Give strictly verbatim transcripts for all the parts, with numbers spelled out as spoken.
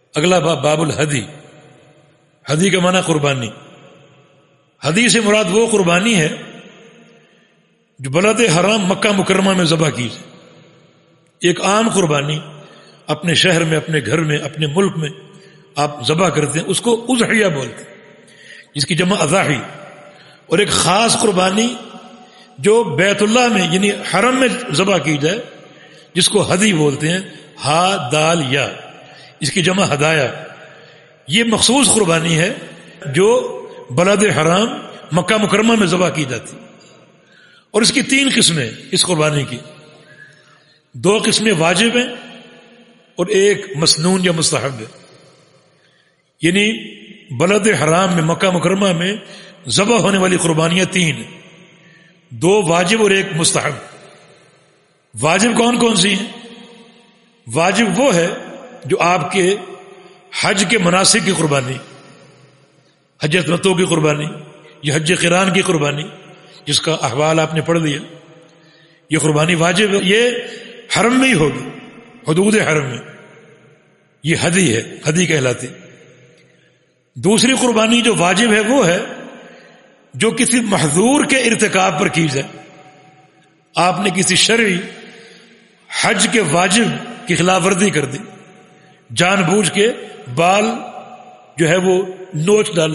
اگلا باب باب الہدی. ہدی کا معنی قربانی. ہدی سے مراد وہ قربانی ہے جو بلد حرام مکہ مکرمہ میں ذبح کی جائے. ایک عام قربانی اپنے شہر میں، اپنے گھر میں، اپنے ملک میں آپ ذبح کرتے ہیں، اس کو اضحیہ بولتے ہیں، جس کی جمع اضاحی. اور ایک خاص قربانی جو بیت اللہ میں یعنی حرم میں ذبح کی جائے، جس کو ہدی بولتے ہیں، ہا دال یا، اس کی جمع ہدایا. یہ مخصوص قربانی ہے جو بلد حرام مکہ مکرمہ میں ذبح کی جاتی. اور اس کی تین قسمیں، اس قربانی کی دو قسمیں واجب ہیں اور ایک مسنون یا مستحب ہے. یعنی بلد حرام میں مکہ مکرمہ میں ذبح ہونے والی قربانیاں تین ہیں، دو واجب اور ایک مستحب. واجب کون کون سی ہیں؟ واجب وہ ہے جو آپ کے حج کے مناسک کی قربانی، حج تمتع کی قربانی یا حج قران کی قربانی، جس کا احوال آپ نے پڑھ لیا، یہ قربانی واجب ہے. یہ حرم میں ہی ہوگی، حدود حرم میں، یہ ہدی ہے، ہدی کہلاتی. دوسری قربانی جو واجب ہے وہ ہے جو کسی محظور کے ارتکاب پر کی جائے. آپ نے کسی شرعی حج کے واجب کی خلاف ورزی کر دی، جان بوجھ کے بال جو ہے وہ نوچ ڈالا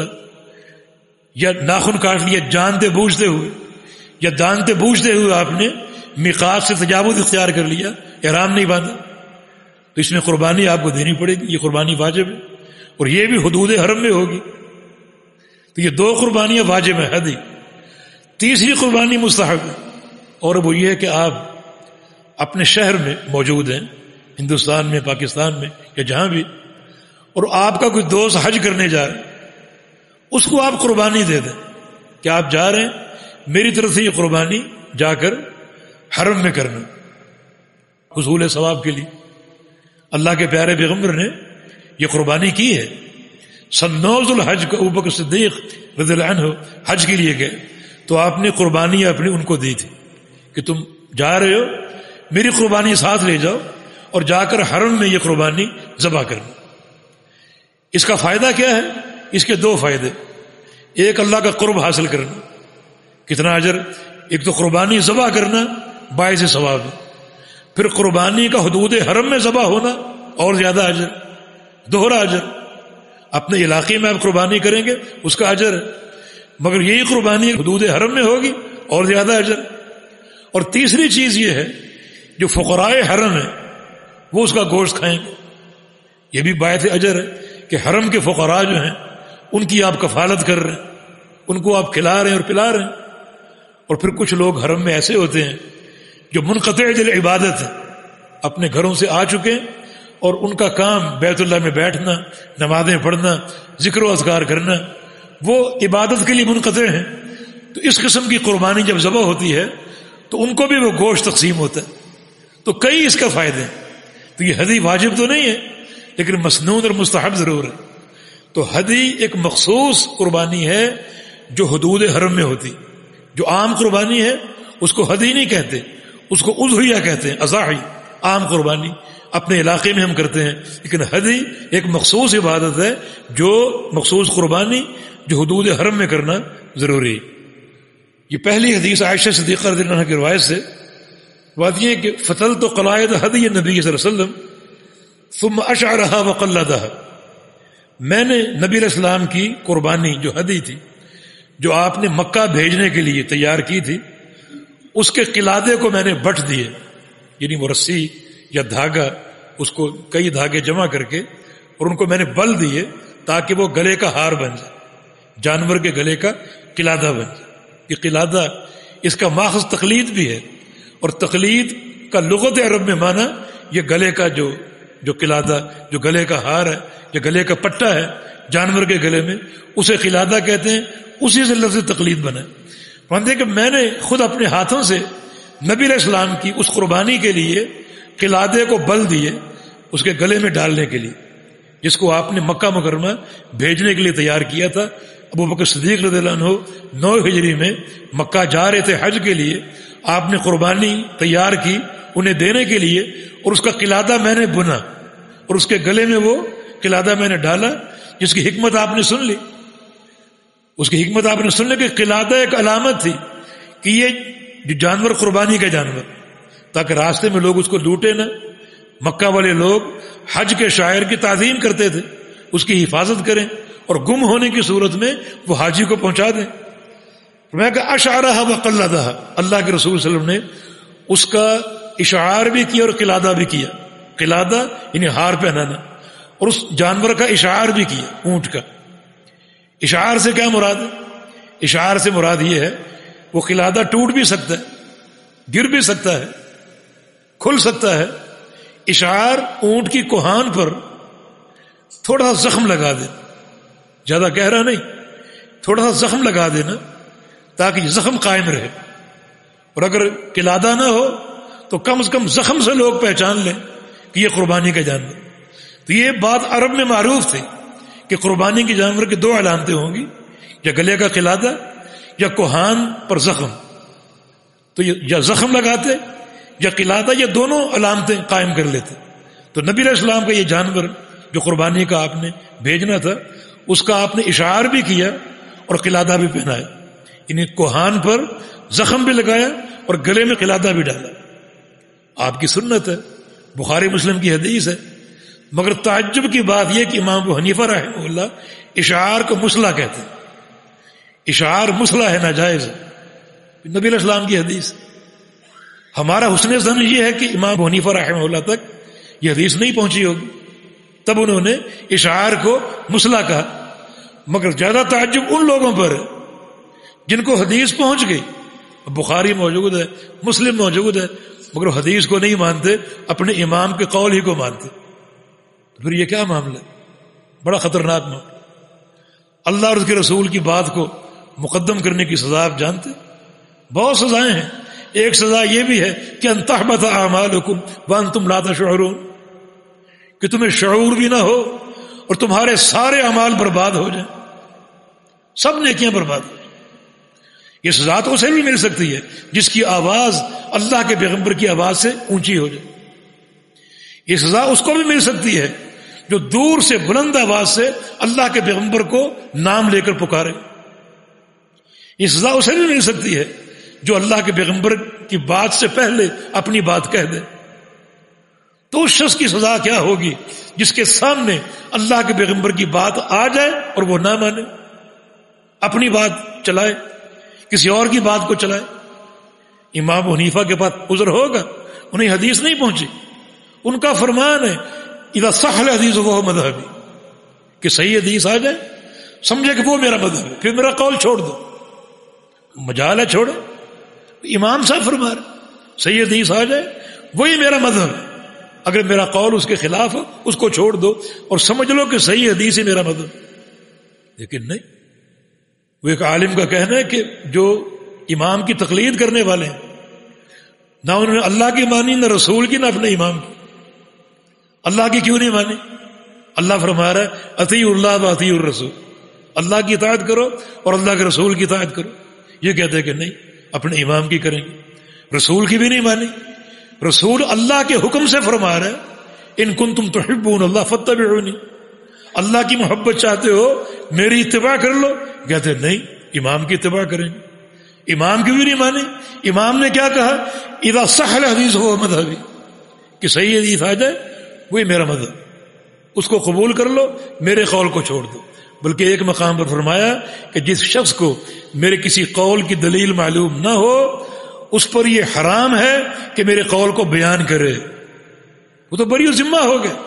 یا ناخن کاٹ لیا جانتے بوجھتے ہوئے، یا جانتے بوجھتے ہوئے آپ نے میقات سے تجاوز اختیار کر لیا، احرام نہیں باندھا، تو اس میں قربانی آپ کو دینی پڑے گی. یہ قربانی واجب ہے اور یہ بھی حدود حرم میں ہوگی. تو یہ دو قربانیاں واجب ہیں، ہدی. تیسری قربانی مستحب ہے، اور وہ یہ ہے کہ آپ اپنے شہر میں موجود ہیں، ہندوستان میں، پاکستان میں یا جہاں بھی، اور آپ کا کوئی دوست حج کرنے جا رہا ہے، اس کو آپ قربانی دے دیں کہ آپ جا رہے ہیں، میری طرف سے یہ قربانی جا کر حرم میں کرنا، حصول ثواب کے لیے. اللہ کے پیارے پیغمبر نے یہ قربانی کی ہے. سنوز الحج کا ابوبکر صدیق رضی اللہ عنہ حج کے لیے گئے تو آپ نے قربانی اپنی ان کو دی تھی کہ تم جا رہے ہو، میری قربانی ساتھ لے جاؤ اور جا کر حرم میں یہ قربانی ذبح کرنا. اس کا فائدہ کیا ہے؟ اس کے دو فائدے. ایک اللہ کا قرب حاصل کرنا، کتنا اجر. ایک تو قربانی ذبح کرنا باعث ثواب ہے، پھر قربانی کا حدود حرم میں ذبح ہونا اور زیادہ اجر، دوہرا اجر. اپنے علاقے میں آپ قربانی کریں گے اس کا اجر ہے، مگر یہی قربانی حدود حرم میں ہوگی اور زیادہ اجر. اور تیسری چیز یہ ہے جو فقراء حرم ہیں وہ اس کا گوشت کھائیں گے، یہ بھی باعث اجر ہے کہ حرم کے فقراء جو ہیں ان کی آپ کفالت کر رہے ہیں، ان کو آپ کھلا رہے ہیں اور پلا رہے ہیں. اور پھر کچھ لوگ حرم میں ایسے ہوتے ہیں جو منقطع دل عبادت ہے، اپنے گھروں سے آ چکے ہیں اور ان کا کام بیت اللہ میں بیٹھنا، نمازیں پڑھنا، ذکر و اذکار کرنا، وہ عبادت کے لیے منقطع ہیں. تو اس قسم کی قربانی جب ذبح ہوتی ہے تو ان کو بھی وہ گوشت تقسیم ہوتا ہے. تو کئی اس کا فائدے ہیں. تو یہ ہدی واجب تو نہیں ہے لیکن مسنون اور مستحب ضرور ہے. تو ہدی ایک مخصوص قربانی ہے جو حدود حرم میں ہوتی. جو عام قربانی ہے اس کو ہدی نہیں کہتے، اس کو اضحیہ کہتے ہیں، اضاحی. عام قربانی اپنے علاقے میں ہم کرتے ہیں، لیکن ہدی ایک مخصوص عبادت ہے، جو مخصوص قربانی جو حدود حرم میں کرنا ضروری ہے. یہ پہلی حدیث عائشہ صدیقہ رضی اللہ عنہا کی روایت سے بات یہ ہے کہ فتلت قلائد ہدی نبی صلی اللہ علیہ وسلم ثم اشعرها وقلدها. میں نے نبی علیہ السلام کی قربانی جو ہدی تھی، جو آپ نے مکہ بھیجنے کے لیے تیار کی تھی، اس کے قلادے کو میں نے بٹ دیے، یعنی وہ رسی یا دھاگا، اس کو کئی دھاگے جمع کر کے اور ان کو میں نے بل دیے تاکہ وہ گلے کا ہار بن جائے، جانور کے گلے کا قلادہ بن جائے. یہ قلادہ اس کا ماخذ تقلید بھی ہے، اور تقلید کا لغت عرب میں معنی یہ گلے کا جو جو قلادہ، جو گلے کا ہار ہے یا گلے کا پٹا ہے جانور کے گلے میں، اسے قلادہ کہتے ہیں. اسی سے لفظ تقلید بنا. مانتے کہ میں نے خود اپنے ہاتھوں سے نبی علیہ السلام کی اس قربانی کے لیے قلادے کو بل دیے اس کے گلے میں ڈالنے کے لیے، جس کو آپ نے مکہ مکرمہ بھیجنے کے لیے تیار کیا تھا. ابو بکر صدیق رضی اللہ عنہ نو ہجری میں مکہ جا رہے تھے حج کے لیے، آپ نے قربانی تیار کی انہیں دینے کے لیے، اور اس کا قلادہ میں نے بنا اور اس کے گلے میں وہ قلادہ میں نے ڈالا، جس کی حکمت آپ نے سن لی، اس کی حکمت آپ نے سن لی کہ قلادہ ایک علامت تھی کہ یہ جو جانور قربانی کا جانور، تاکہ راستے میں لوگ اس کو لوٹے نہ۔ مکہ والے لوگ حج کے شاعر کی تعظیم کرتے تھے، اس کی حفاظت کریں اور گم ہونے کی صورت میں وہ حاجی کو پہنچا دیں۔ میں کہ اشعرہ و قلدہ، اللہ کے رسول صلی اللہ علیہ وسلم نے اس کا اشعار بھی کیا اور قلادہ بھی کیا۔ قلادہ یعنی ہار پہنانا، اور اس جانور کا اشعار بھی کیا، اونٹ کا۔ اشعار سے کیا مراد ہے؟ اشعار سے مراد یہ ہے وہ قلادہ ٹوٹ بھی سکتا ہے، گر بھی سکتا ہے، کھل سکتا ہے۔ اشعار اونٹ کی کوہان پر تھوڑا سا زخم لگا دے، زیادہ گہرا نہیں، تھوڑا سا زخم لگا دینا تاکہ یہ زخم قائم رہے، اور اگر قلادہ نہ ہو تو کم از کم زخم سے لوگ پہچان لیں کہ یہ قربانی کا جانور۔ تو یہ بات عرب میں معروف تھی کہ قربانی کے جانور کی دو علامتیں ہوں گی، یا گلے کا قلادہ یا کوہان پر زخم۔ تو یا زخم لگاتے یا قلادہ، یہ دونوں علامتیں قائم کر لیتے۔ تو نبی علیہ السلام کا یہ جانور جو قربانی کا آپ نے بھیجنا تھا، اس کا آپ نے اشعار بھی کیا اور قلادہ بھی پہنایا، یعنی کوہان پر زخم بھی لگایا اور گلے میں قلادہ بھی ڈالا۔ آپ کی سنت ہے، بخاری مسلم کی حدیث ہے۔ مگر تعجب کی بات یہ کہ امام ابو حنیفہ رحمہ اللہ اشعار کو مسلح کہتے ہیں۔ اشعار مسلح ہے، ناجائز ہے، نبی علیہ السلام کی حدیث۔ ہمارا حسن ظن یہ ہے کہ امام ابو حنیفہ رحمہ اللہ تک یہ حدیث نہیں پہنچی ہوگی، تب انہوں نے اشعار کو مسلح کہا۔ مگر زیادہ تعجب ان لوگوں پر ہے جن کو حدیث پہنچ گئی، بخاری موجود ہے، مسلم موجود ہے، مگر حدیث کو نہیں مانتے، اپنے امام کے قول ہی کو مانتے۔ تو پھر یہ کیا معاملہ ہے؟ بڑا خطرناک معاملہ۔ اللہ اور اس کے رسول کی بات کو مقدم کرنے کی سزا آپ جانتے، بہت سزائیں ہیں۔ ایک سزا یہ بھی ہے کہ ان تحبط اعمالکم وانتم لا تشعرون، کہ تمہیں شعور بھی نہ ہو اور تمہارے سارے اعمال برباد ہو جائیں، سب نیکیاں برباد ہو جائیں۔ یہ سزا تو اسے بھی مل سکتی ہے جس کی آواز اللہ کے پیغمبر کی آواز سے اونچی ہو جائے۔ یہ سزا اس کو بھی مل سکتی ہے جو دور سے بلند آواز سے اللہ کے پیغمبر کو نام لے کر پکارے۔ یہ سزا اسے بھی مل سکتی ہے جو اللہ کے پیغمبر کی بات سے پہلے اپنی بات کہہ دے۔ تو اس شخص کی سزا کیا ہوگی جس کے سامنے اللہ کے پیغمبر کی بات آ جائے اور وہ نہ مانے، اپنی بات چلائے، کسی اور کی بات کو چلائے۔ امام ابو حنیفہ کے پاس عذر ہوگا، انہیں حدیث نہیں پہنچی، ان کا فرمان ہے اذا صح الحدیث وهو مذہبی، کہ صحیح حدیث آ جائے سمجھے کہ وہ میرا مذہب ہے، پھر میرا قول چھوڑ دو، مجال ہے چھوڑو۔ امام صاحب فرما رہے صحیح حدیث آ جائے وہی میرا مذہب ہے، اگر میرا قول اس کے خلاف ہو اس کو چھوڑ دو اور سمجھ لو کہ صحیح حدیث ہی میرا مذہب۔ لیکن نہیں، وہ ایک عالم کا کہنا ہے کہ جو امام کی تقلید کرنے والے ہیں، نہ انہوں نے اللہ کی مانی، نہ رسول کی، نہ اپنے امام کی۔ اللہ کی کیوں نہیں مانی؟ اللہ فرما رہا ہے اطیعوا اللہ و اطیعوا الرسول، اللہ کی اطاعت کرو اور اللہ کے رسول کی اطاعت کرو۔ یہ کہتے ہیں کہ نہیں، اپنے امام کی کریں گے، رسول کی بھی نہیں مانی۔ رسول اللہ کے حکم سے فرما رہا ہے ان کنتم تحبون اللہ فاتبعونی، اللہ کی محبت چاہتے ہو میری اتباع کر لو۔ کہتے ہیں نہیں، امام کی اتباع کریں گے، امام کی بھی نہیں مانی۔ امام نے کیا کہا؟ اذا صح الحدیث هو مذہبی، کہ صحیح حدیث آ جائے وہی میرا مذہب، اس کو قبول کر لو، میرے قول کو چھوڑ دو۔ بلکہ ایک مقام پر فرمایا کہ جس شخص کو میرے کسی قول کی دلیل معلوم نہ ہو اس پر یہ حرام ہے کہ میرے قول کو بیان کرے، وہ تو بری ذمہ ہو گئے۔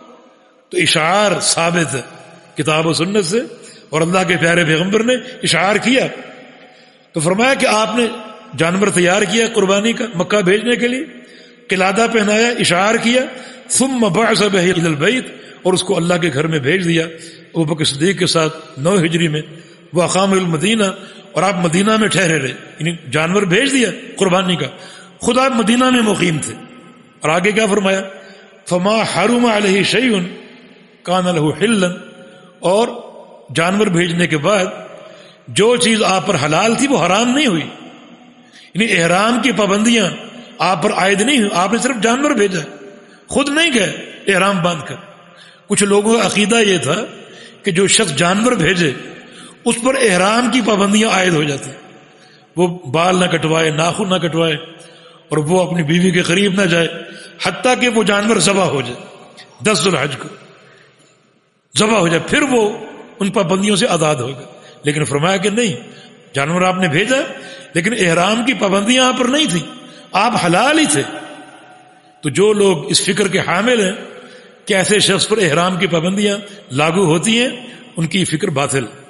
تو اشعار ثابت ہے کتاب و سنت سے، اور اللہ کے پیارے پیغمبر نے اشعار کیا۔ تو فرمایا کہ آپ نے جانور تیار کیا قربانی کا مکہ بھیجنے کے لیے، قلادہ پہنایا، اشعار کیا، ثم بعث به الى البیت، اور اس کو اللہ کے گھر میں بھیج دیا ابو بکر صدیق کے ساتھ نو ہجری میں۔ وہ اقام المدینہ، اور آپ مدینہ میں ٹھہرے رہے، یعنی جانور بھیج دیا قربانی کا، خود آپ مدینہ میں مقیم تھے۔ اور آگے کیا فرمایا؟ فما حرم علیہ شیء کان له حلا، اور جانور بھیجنے کے بعد جو چیز آپ پر حلال تھی وہ حرام نہیں ہوئی، یعنی احرام کی پابندیاں آپ پر عائد نہیں ہوئی، آپ نے صرف جانور بھیجا، خود نہیں گئے احرام باندھ کر۔ کچھ لوگوں کا عقیدہ یہ تھا کہ جو شخص جانور بھیجے اس پر احرام کی پابندیاں عائد ہو جاتی، وہ بال نہ کٹوائے، ناخن نہ کٹوائے، اور وہ اپنی بیوی کے قریب نہ جائے حتیٰ کہ وہ جانور ذبح ہو جائے، دس ذو الحج کو ذبح ہو جائے، پھر وہ ان پابندیوں سے آزاد ہوگا۔ لیکن فرمایا کہ نہیں، جانور آپ نے بھیجا لیکن احرام کی پابندیاں یہاں پر نہیں تھیں، آپ حلال ہی تھے۔ تو جو لوگ اس فکر کے حامل ہیں کہ ایسے شخص پر احرام کی پابندیاں لاگو ہوتی ہیں، ان کی فکر باطل۔